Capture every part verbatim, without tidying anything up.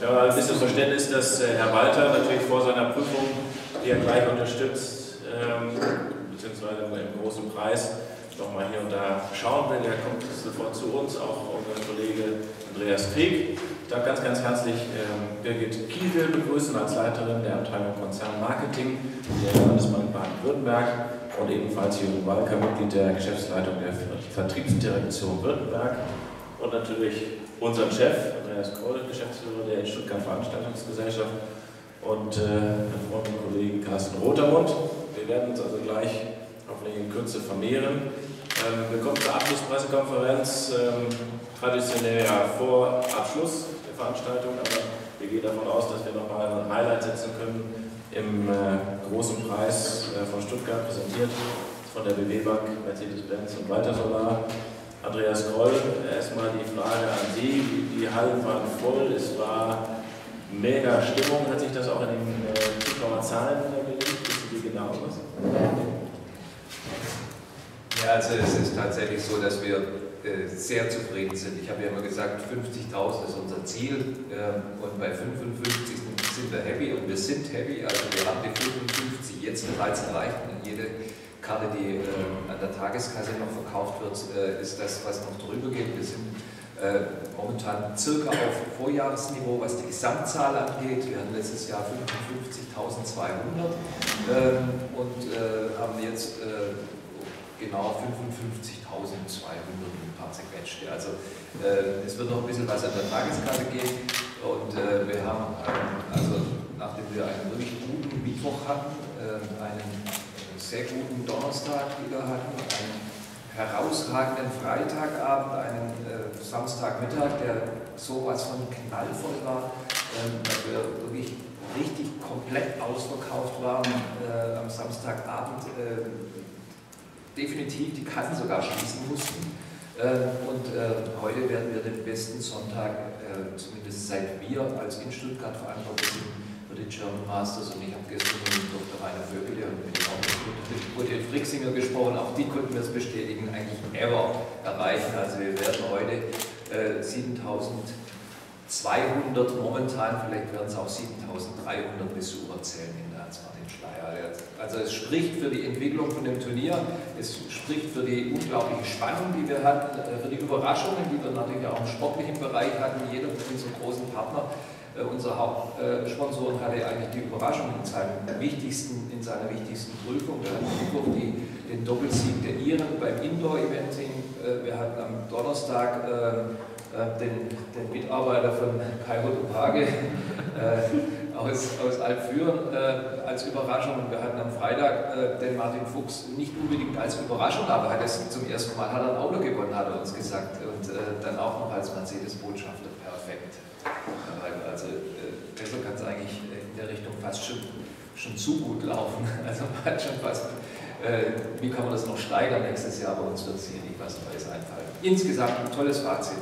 Ja, ein bisschen Verständnis, dass äh, Herr Walter natürlich vor seiner Prüfung, die er gleich unterstützt, ähm, beziehungsweise im großen Preis, nochmal hier und da schauen will. Er kommt sofort zu uns, auch unser Kollege Andreas Krieg. Ich darf ganz, ganz herzlich ähm, Birgit Kiesel begrüßen als Leiterin der Abteilung Konzernmarketing der Landesbank Baden-Württemberg und ebenfalls Jürgen Walker, Mitglied der Geschäftsleitung der Vertriebsdirektion Württemberg und natürlich unseren Chef, Andreas Kroll, Geschäftsführer der in Stuttgart Veranstaltungsgesellschaft und äh, den Freund und Kollegen Carsten Rotermund. Wir werden uns also gleich hoffentlich in Kürze vermehren. Ähm, wir kommen zur Abschlusspressekonferenz, ähm, traditionell ja vor Abschluss der Veranstaltung, aber wir gehen davon aus, dass wir nochmal ein Highlight setzen können im äh, großen Preis äh, von Stuttgart, präsentiert von der B W Bank, Mercedes-Benz und Walter Solar. Andreas Kroll, erstmal die Frage an Sie, die Hallen waren voll, es war mega Stimmung, hat sich das auch in den äh, Zuschauerzahlen gelegt? Wissen Sie genau was? Ja, also es ist tatsächlich so, dass wir äh, sehr zufrieden sind. Ich habe ja immer gesagt, fünfzigtausend ist unser Ziel äh, und bei fünfundfünfzig sind wir happy und wir sind happy. Also wir haben die fünfundfünfzig jetzt bereits erreicht und jede Karte, die äh, an der Tageskasse noch verkauft wird, äh, ist das, was noch drüber geht. Wir sind äh, momentan circa auf Vorjahresniveau, was die Gesamtzahl angeht. Wir hatten letztes Jahr fünfundfünfzigtausendzweihundert äh, und äh, haben jetzt äh, genau fünfundfünfzigtausendzweihundert und ein paar zerquetschte. Also äh, es wird noch ein bisschen was an der Tageskasse gehen und äh, wir haben, äh, also nachdem wir einen wirklich guten Mittwoch hatten, äh, einen sehr guten Donnerstag wieder hatten, einen herausragenden Freitagabend, einen äh, Samstagmittag, der sowas von knallvoll war, äh, dass wir wirklich richtig komplett ausverkauft waren äh, am Samstagabend. Äh, definitiv die Kassen sogar schließen mussten. Äh, und äh, heute werden wir den besten Sonntag, äh, zumindest seit wir als in Stuttgart verantwortlich sind, für die German Masters. Und ich habe gestern mit Doktor Rainer Vögele und mit Ute Frixinger gesprochen, auch die konnten wir es bestätigen, eigentlich never erreichen. Also wir werden heute äh, siebentausendzweihundert momentan, vielleicht werden es auch siebentausenddreihundert Besucher zählen in der Hans-Martin-Schleyer. Also es spricht für die Entwicklung von dem Turnier, es spricht für die unglaubliche Spannung, die wir hatten, für die Überraschungen, die wir natürlich auch im sportlichen Bereich hatten. Jeder von unseren großen Partner, äh, unser Hauptsponsoren, hatte eigentlich die Überraschung in, seinem wichtigsten, in seiner wichtigsten Prüfung. Wir hatten Mittwoch die, den Doppelsieg der Iren beim Indoor-Eventing. Äh, wir hatten am Donnerstag äh, Den, den Mitarbeiter von Kai Hotopage äh, aus, aus Alpfüren äh, als Überraschung. Und wir hatten am Freitag äh, den Martin Fuchs nicht unbedingt als Überraschung, aber hat es zum ersten Mal hat er ein Auto gewonnen, hat er uns gesagt. Und äh, dann auch noch als Mercedes-Botschafter. Perfekt. Also äh, besser kann es eigentlich in der Richtung fast schon, schon zu gut laufen. Also man hat schon fast, äh, wie kann man das noch steigern nächstes Jahr, bei uns wird es hier nicht was Neues einfallen. Insgesamt ein tolles Fazit.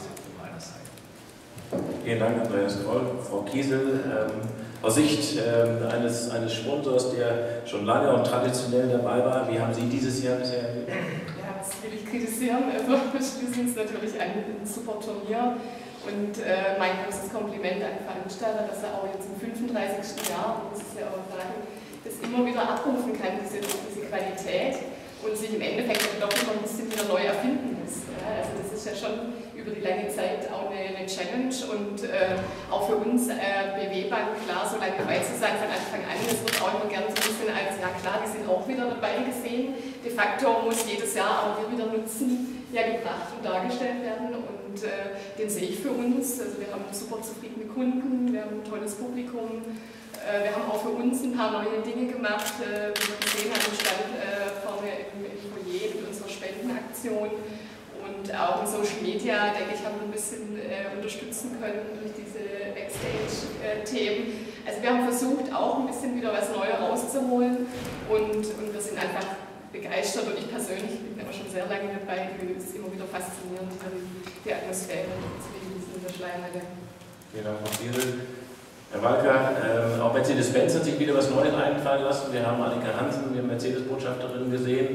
Vielen Dank, Andreas Kroll. Frau Kiesel, ähm, aus Sicht ähm, eines, eines Sponsors, der schon lange und traditionell dabei war, wie haben Sie dieses Jahr bisher erlebt? Ja, das will ich kritisieren. Also, wir schließen uns natürlich ein, ein super Turnier und äh, mein großes Kompliment an den Veranstalter, dass er auch jetzt im fünfunddreißigsten Jahr, muss ich ja auch sagen, das immer wieder abrufen kann, diese, diese Qualität und sich im Endeffekt doch immer ein bisschen wieder neu erfinden muss. Ja, also das ist ja schon über die lange Zeit auch eine, eine Challenge und äh, auch für uns äh, B W Bank, klar, so lange dabei zu sein von Anfang an, das wird auch immer gerne so ein bisschen als, ja klar, die sind auch wieder dabei gesehen. De facto muss jedes Jahr auch hier wieder Nutzen ja, gebracht und dargestellt werden und äh, den sehe ich für uns. Also wir haben super zufriedene Kunden, wir haben ein tolles Publikum. Wir haben auch für uns ein paar neue Dinge gemacht, wie wir gesehen haben, im Stand vorne im Foyer mit unserer Spendenaktion und auch in Social Media, denke ich, haben wir ein bisschen unterstützen können durch diese Backstage-Themen. Also wir haben versucht, auch ein bisschen wieder was Neues rauszuholen und, und wir sind einfach begeistert und ich persönlich bin aber schon sehr lange dabei, es ist immer wieder faszinierend, die Atmosphäre in der Schleierhalle. Vielen Dank, Frau Kiesel. Herr Walker, äh, auch Mercedes-Benz hat sich wieder was Neues einfallen lassen. Wir haben Annika Hansen, wir haben Mercedes-Botschafterin gesehen,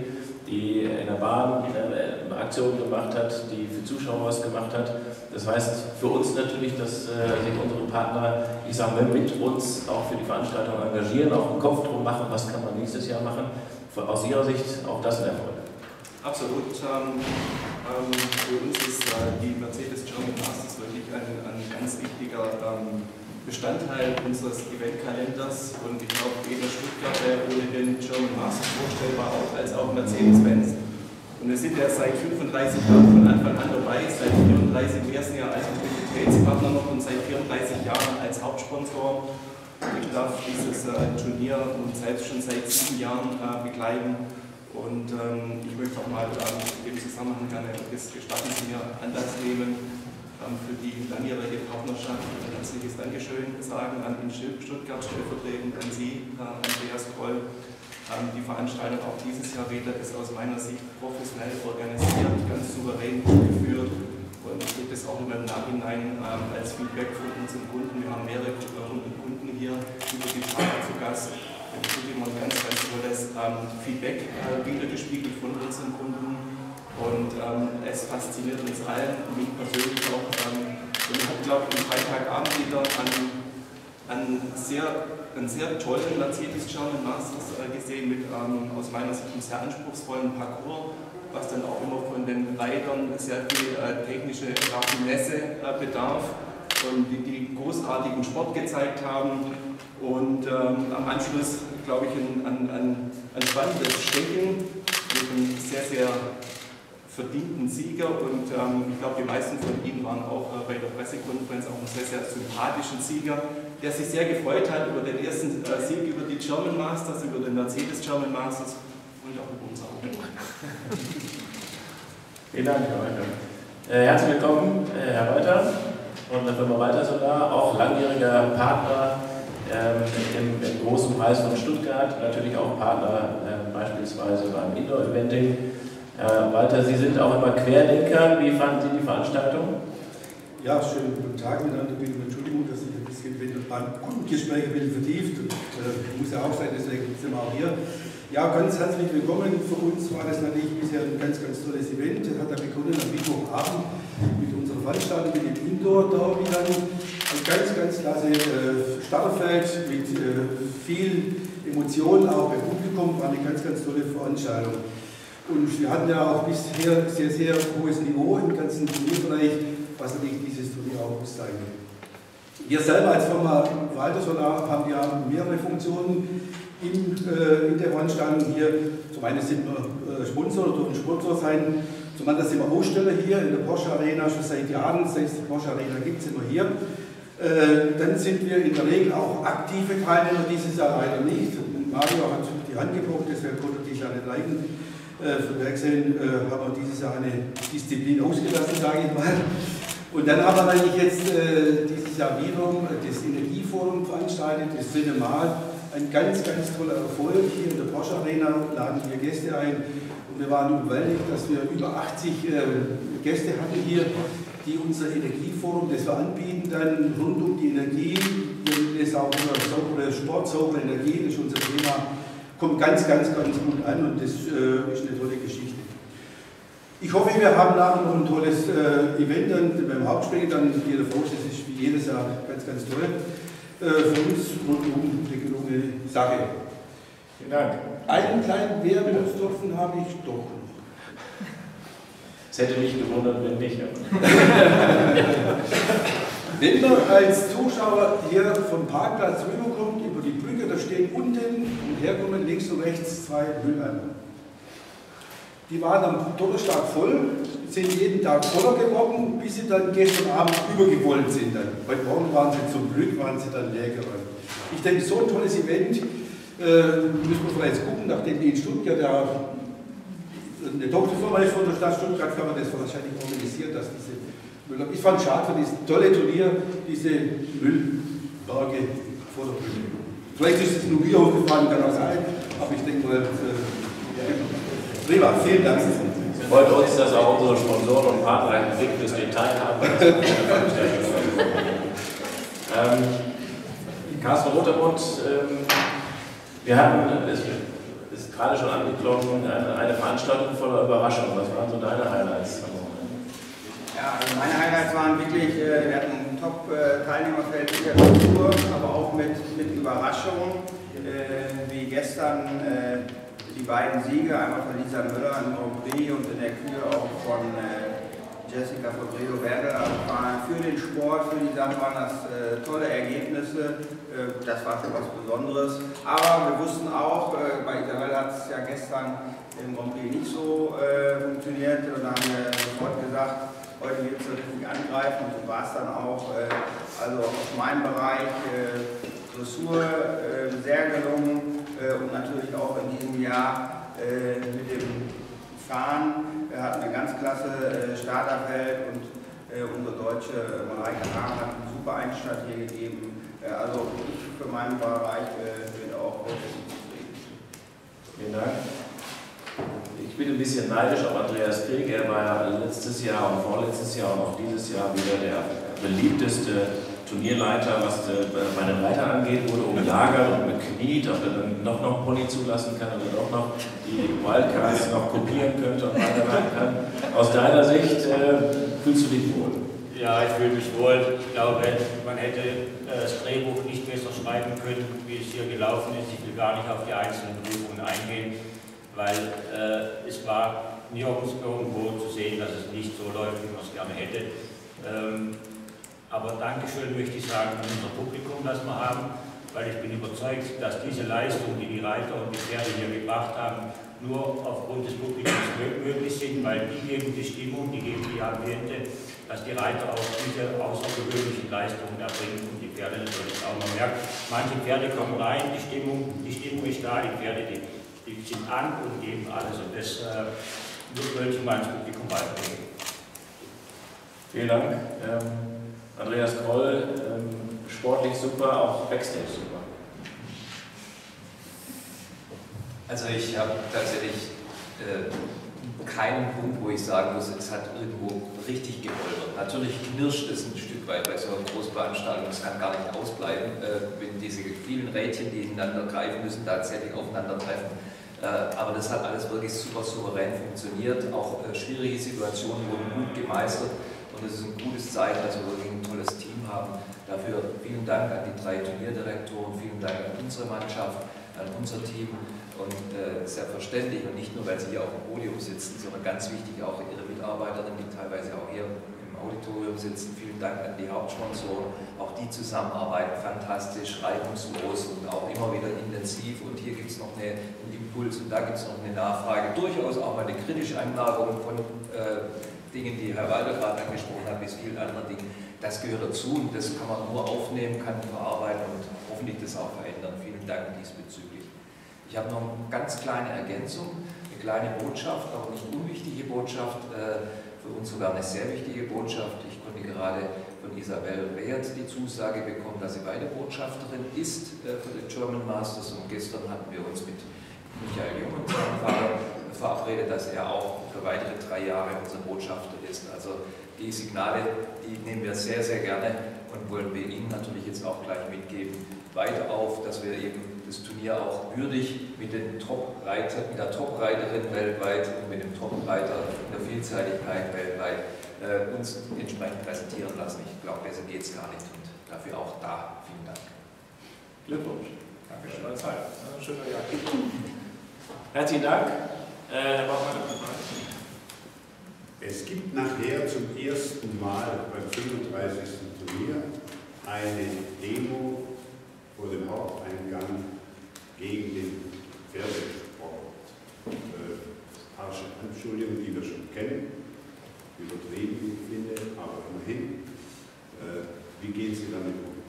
die in der Bahn eine Aktion gemacht hat, die für Zuschauer was gemacht hat. Das heißt für uns natürlich, dass äh, sich unsere Partner, ich sage mal, mit uns auch für die Veranstaltung engagieren, auch einen Kopf drum machen, was kann man nächstes Jahr machen. Aus Ihrer Sicht auch das ein Erfolg. Absolut. Ähm, ähm, für uns ist äh, die Mercedes German Masters wirklich ein, ein ganz wichtiger ähm, Bestandteil unseres Eventkalenders, und ich glaube, weder Stuttgart wäre ohne den German Masters vorstellbar, auch als auch Mercedes-Benz. Und wir sind ja seit fünfunddreißig Jahren von Anfang an dabei, seit vierunddreißig im ersten Jahr als Mobilitätspartner noch und seit vierunddreißig Jahren als Hauptsponsor. Ich darf dieses äh, Turnier nun selbst schon seit sieben Jahren äh, begleiten. Und ähm, ich möchte auch mal ähm, in dem Zusammenhang gerne, das gestatten Sie mir, Anlass nehmen, ähm, für die langjährige Partnerschaft ein herzliches Dankeschön sagen an den Stuttgart stellvertretend, an Sie, äh, Andreas Kroll. Ähm, die Veranstaltung auch dieses Jahr wieder ist aus meiner Sicht professionell organisiert, ganz souverän durchgeführt, und ich gebe das auch immer im Nachhinein ähm, als Feedback von unseren Kunden. Wir haben mehrere hundert Kunden hier über die Tage zu Gast. Es wird immer ein ganz, ganz tolles ähm, Feedback äh, wiedergespiegelt von unseren Kunden, und ähm, es fasziniert uns allen, mich persönlich auch. Ähm, und ich habe, glaube ich, am Freitagabend wieder an, an sehr, einen sehr tollen Mercedes German Masters äh, gesehen mit ähm, aus meiner Sicht einem sehr anspruchsvollen Parcours, was dann auch immer von den Reitern sehr viel äh, technische Raffinesse äh, bedarf, und die, die großartigen Sport gezeigt haben. Und ähm, am Anschluss, glaube ich, ein, ein, ein, ein spannendes Stechen mit einem sehr, sehr verdienten Sieger. Und ähm, ich glaube, die meisten von Ihnen waren auch äh, bei der Pressekonferenz auch einen sehr, sehr sympathischen Sieger, der sich sehr gefreut hat über den ersten äh, Sieg über die German Masters, über den Mercedes German Masters und auch über uns auch. Vielen Dank, Herr Walter. Äh, herzlich willkommen, äh, Herr Walter, von der Firma Walter Solar, auch langjähriger Partner Ähm, im, im großen Preis von Stuttgart, natürlich auch Partner äh, beispielsweise beim Indoor-Eventing. Äh, Walter, Sie sind auch immer Querdenker. Wie fanden Sie die Veranstaltung? Ja, schönen guten Tag miteinander. Bitte um Entschuldigung, dass ich ein bisschen beim Kundengespräch bin vertieft. Und, äh, muss ja auch sein, deswegen sind wir auch hier. Ja, ganz herzlich willkommen. Für uns war das natürlich bisher ein ganz, ganz tolles Event. Das hat ja begonnen am Mittwochabend mit unserer Veranstaltung mit dem Indoor-Derby dann. Ein ganz, ganz klasse äh, Starterfeld mit äh, viel Emotionen auch beim Publikum. War eine ganz, ganz tolle Veranstaltung. Und wir hatten ja auch bisher sehr, sehr hohes Niveau im ganzen Turnierbereich, was natürlich dieses Turnier auch auszeichnet. Wir selber als Firma Walter Solar haben ja mehrere Funktionen in, äh, in der Veranstaltung hier. Zum einen sind wir äh, Sponsor oder dürfen Sponsor sein. Zum anderen sind wir Aussteller hier in der Porsche Arena schon seit Jahren. Seit es die Porsche Arena gibt, sind wir hier. Äh, dann sind wir in der Regel auch aktive Teilnehmer, dieses Jahr leider nicht. Mario hat die Hand gebrochen, deshalb konnte ich ja nicht leiden. Äh, von daher gesehen äh, haben wir dieses Jahr eine Disziplin ausgelassen, sage ich mal. Und dann haben wir eigentlich jetzt äh, dieses Jahr wiederum das Energieforum veranstaltet, das dritte Mal. Ein ganz, ganz toller Erfolg. Hier in der Porsche Arena laden wir Gäste ein. Und wir waren überwältigt, dass wir über achtzig äh, Gäste hatten hier, die unser Energieforum, das wir anbieten, dann rund um die Energie, das auch über saubere Sport, saubere Energie, das ist unser Thema, kommt ganz, ganz, ganz gut an, und das äh, ist eine tolle Geschichte. Ich hoffe, wir haben nachher noch ein tolles äh, Event dann beim Hauptspiel, dann jeder Frosch, das ist wie jedes Jahr ganz, ganz toll. Äh, für uns rundum eine gelungene Sache. Vielen Dank. Einen kleinen Werbungsdorfen habe ich doch noch. Es hätte mich gewundert, wenn nicht. Wenn man als Zuschauer hier vom Parkplatz rüberkommt, über die Brücke, da stehen unten und herkommen links und rechts zwei Mülleimer. Die waren am Donnerstag voll, sind jeden Tag voller geworden, bis sie dann gestern Abend übergewollt sind. Dann. Heute Morgen waren sie zum Glück, waren sie dann leer geworden. Ich denke, so ein tolles Event äh, müssen wir vielleicht gucken, nachdem die in Stuttgart ja eine Tochterfirma ist von der Stadt Stuttgart, kann man das wahrscheinlich organisieren, dass diese Müll. Ich fand es schade für dieses tolle Turnier, diese Müllberge vor der Bühne. Vielleicht ist es nur mir aufgefallen, kann auch sein, aber ich denke mal, äh, prima, vielen Dank. Freut uns, dass auch unsere Sponsoren und Partner einen Blick fürs Detail haben. ähm, Carsten Rotermund, ähm, wir hatten, ist gerade schon angeklungen, eine, eine Veranstaltung voller Überraschungen. Was waren so deine Highlights? Ja, also meine Highlights waren wirklich, wir hatten ein Top-Teilnehmerfeld in der Kultur, aber auch mit, mit Überraschungen, wie gestern die beiden Siege, einmal von Lisa Müller im Grand Prix und in der Kür auch von Jessica von Rio Verde. Also für den Sport, für die Sache waren das äh, tolle Ergebnisse, äh, das war schon was Besonderes. Aber wir wussten auch, äh, bei Isabel hat es ja gestern im Grand Prix nicht so äh, funktioniert und da haben wir sofort gesagt, heute wird es richtig angreifen und so war es dann auch. Äh, also aus meinem Bereich äh, Dressur äh, sehr gelungen äh, und natürlich auch in diesem Jahr äh, mit dem Fahren. Wir hatten eine ganz klasse äh, Starterfeld und äh, unsere deutsche Mareike Hahn hat einen super Einstand hier gegeben. Äh, also ich für meinen Bereich äh, bin auch wirklich zufrieden. Vielen Dank. Ich bin ein bisschen neidisch auf Andreas Krieg. Er war ja letztes Jahr und vorletztes Jahr und auch dieses Jahr wieder der beliebteste Turnierleiter, was bei den Reitern angeht, wurde umlagert und bekniet, ob er dann noch noch Pony zulassen kann oder doch noch die Wildcards noch kopieren könnte und weiterleiten kann. Aus deiner Sicht äh, fühlst du dich wohl? Ja, ich fühle mich wohl. Ich glaube, man hätte das Drehbuch nicht besser schreiben können, wie es hier gelaufen ist. Ich will gar nicht auf die einzelnen Prüfungen eingehen, weil äh, es war nirgends irgendwo zu sehen, dass es nicht so läuft, wie man es gerne hätte. Ähm, Aber Dankeschön möchte ich sagen an unser Publikum, das wir haben, weil ich bin überzeugt, dass diese Leistung, die die Reiter und die Pferde hier gebracht haben, nur aufgrund des Publikums möglich sind, weil die geben die Stimmung, die geben die Ambiente, dass die Reiter auch diese außergewöhnlichen Leistungen erbringen und die Pferde natürlich auch. Man merkt, manche Pferde kommen rein, die Stimmung, die Stimmung ist da, die Pferde die, die sind an und geben alles und das äh, wollte ich mal ins Publikum weiterbringen. Vielen Dank. Ähm Andreas Kroll, ähm, sportlich super, auch Backstage super. Also ich habe tatsächlich äh, keinen Punkt, wo ich sagen muss, es hat irgendwo richtig geholpert. Natürlich knirscht es ein Stück weit bei so einer Großveranstaltung, es kann gar nicht ausbleiben, äh, wenn diese vielen Rädchen, die ineinander greifen müssen, tatsächlich aufeinandertreffen. Äh, aber das hat alles wirklich super souverän funktioniert, auch äh, schwierige Situationen wurden gut gemeistert. Und es ist ein gutes Zeichen, dass wir wirklich ein tolles Team haben. Dafür vielen Dank an die drei Turnierdirektoren, vielen Dank an unsere Mannschaft, an unser Team und äh, selbstverständlich und nicht nur, weil sie hier auf dem Podium sitzen, sondern ganz wichtig auch ihre Mitarbeiterinnen, die teilweise auch hier im Auditorium sitzen. Vielen Dank an die Hauptsponsoren, auch die zusammenarbeiten fantastisch, reibungslos und auch immer wieder intensiv. Und hier gibt es noch eine, einen Impuls und da gibt es noch eine Nachfrage, durchaus auch mal eine kritische Anmerkung von äh, Dingen, die Herr Walter gerade angesprochen hat, bis vielen anderen Dingen, das gehört dazu und das kann man nur aufnehmen, kann verarbeiten und hoffentlich das auch verändern. Vielen Dank diesbezüglich. Ich habe noch eine ganz kleine Ergänzung, eine kleine Botschaft, aber nicht unwichtige Botschaft, für uns sogar eine sehr wichtige Botschaft. Ich konnte gerade von Isabel Wert die Zusage bekommen, dass sie Weiterbotschafterin ist für die German Masters und gestern hatten wir uns mit Michael Jung und seinem Vater verabredet, dass er auch für weitere drei Jahre unser Botschafter ist. Also die Signale, die nehmen wir sehr, sehr gerne und wollen wir Ihnen natürlich jetzt auch gleich mitgeben. Weiter auf, dass wir eben das Turnier auch würdig mit, den Top-Reiter, mit der Top-Reiterin weltweit und mit dem Top-Reiter in der Vielseitigkeit weltweit äh, uns entsprechend präsentieren lassen. Ich glaube, besser geht es gar nicht und dafür auch da. Vielen Dank. Glückwunsch. Dankeschön. Zeit. Schöner Jahr. Herzlichen Dank. Herr Baumann. Es gibt nachher zum ersten Mal beim fünfunddreißigsten Turnier eine Demo vor dem Haupteingang gegen den Pferdesport. Äh, harsche Anschuldigungen, die wir schon kennen, übertrieben, wie ich finde, aber immerhin. Äh, wie gehen Sie damit um?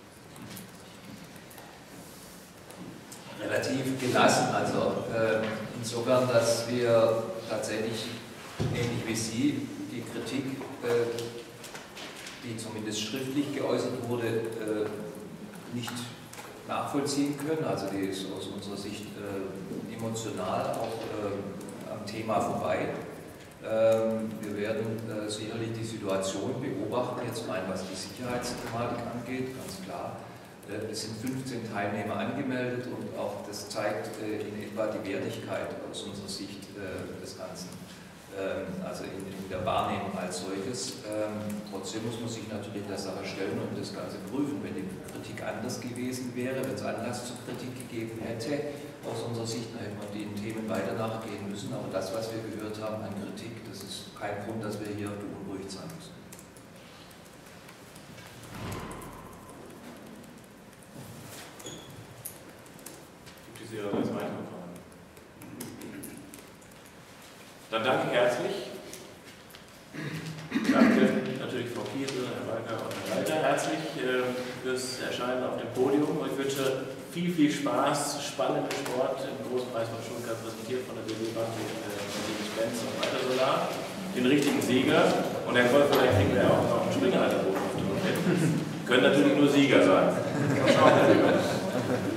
Relativ gelassen, also äh, insofern, dass wir tatsächlich, ähnlich wie Sie, die Kritik, äh, die zumindest schriftlich geäußert wurde, äh, nicht nachvollziehen können. Also die ist aus unserer Sicht äh, emotional auch äh, am Thema vorbei. Ähm, wir werden äh, sicherlich die Situation beobachten, jetzt rein was die Sicherheitsthematik angeht, ganz klar. Es sind fünfzehn Teilnehmer angemeldet und auch das zeigt in etwa die Wertigkeit aus unserer Sicht des Ganzen, also in der Wahrnehmung als solches. Trotzdem muss man sich natürlich der Sache stellen und das Ganze prüfen. Wenn die Kritik anders gewesen wäre, wenn es Anlass zur Kritik gegeben hätte, aus unserer Sicht, dann hätte man den Themen weiter nachgehen müssen. Aber das, was wir gehört haben an Kritik, das ist kein Grund, dass wir hier beunruhigt sein müssen. Oder als weitere Fragen? Dann danke ich herzlich. Danke natürlich Frau Kiesel, Herr Walker und Herr Walter herzlich äh, fürs Erscheinen auf dem Podium. Ich wünsche viel, viel Spaß, spannenden Sport im Großpreis von Stuttgart, präsentiert von der B W Bank, Mercedes-Benz und weiter Solar, den richtigen Sieger. Und Herr Koll, vielleicht kriegen wir ja auch noch einen Springhalterbogen auf die Runde. Können natürlich nur Sieger sein. Schauen wir mal.